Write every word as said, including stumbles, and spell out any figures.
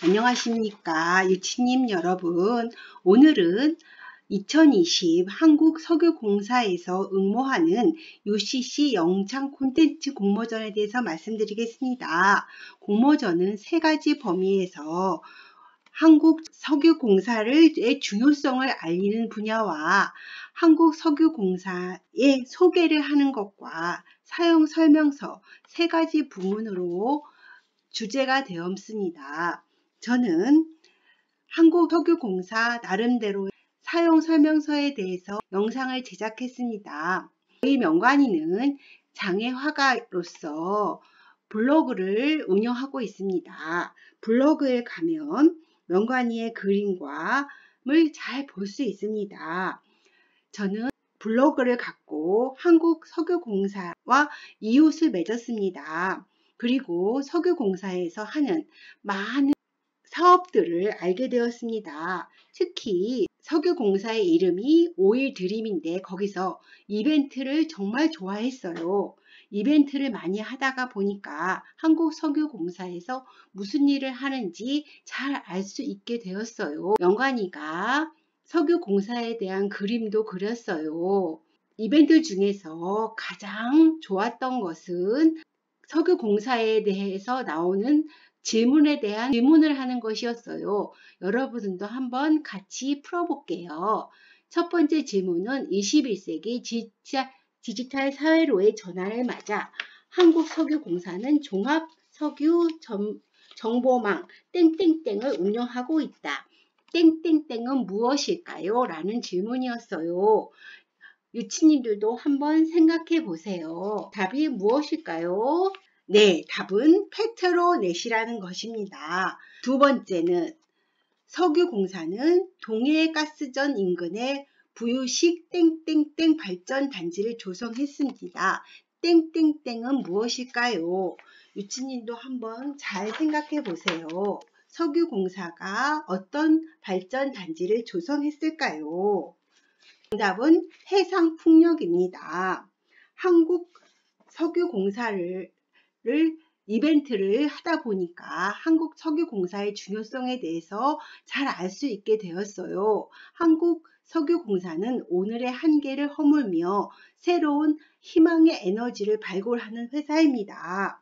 안녕하십니까 유치님 여러분. 오늘은 이천이십 한국석유공사에서 응모하는 유씨씨 영창 콘텐츠 공모전에 대해서 말씀드리겠습니다. 공모전은 세 가지 범위에서 한국석유공사의 중요성을 알리는 분야와 한국석유공사의 소개를 하는 것과 사용설명서 세 가지 부문으로 주제가 되었습니다. 저는 한국석유공사 나름대로 사용설명서에 대해서 영상을 제작했습니다. 저희 명관이는 장애화가로서 블로그를 운영하고 있습니다. 블로그에 가면 명관이의 그림과 잘 볼 수 있습니다. 저는 블로그를 갖고 한국석유공사와 이웃을 맺었습니다. 그리고 석유공사에서 하는 많은 사업들을 알게 되었습니다. 특히 석유공사의 이름이 오일 드림인데 거기서 이벤트를 정말 좋아했어요. 이벤트를 많이 하다가 보니까 한국석유공사에서 무슨 일을 하는지 잘 알 수 있게 되었어요. 명관이가 석유공사에 대한 그림도 그렸어요. 이벤트 중에서 가장 좋았던 것은 석유공사에 대해서 나오는 질문에 대한 질문을 하는 것이었어요. 여러분도 한번 같이 풀어볼게요. 첫 번째 질문은 이십일 세기 디지털 사회로의 전환을 맞아 한국석유공사는 종합석유정보망 땡땡땡을 운영하고 있다. 땡땡땡은 무엇일까요? 라는 질문이었어요. 유치님들도 한번 생각해 보세요. 답이 무엇일까요? 네, 답은 페트로넷이라는 것입니다. 두 번째는 석유공사는 동해가스전 인근에 부유식 땡땡땡 발전단지를 조성했습니다. 땡땡땡은 무엇일까요? 유치님도 한번 잘 생각해 보세요. 석유공사가 어떤 발전단지를 조성했을까요? 정답은 해상풍력입니다. 한국석유공사를 이벤트를 하다 보니까 한국석유공사의 중요성에 대해서 잘 알 수 있게 되었어요. 한국석유공사는 오늘의 한계를 허물며 새로운 희망의 에너지를 발굴하는 회사입니다.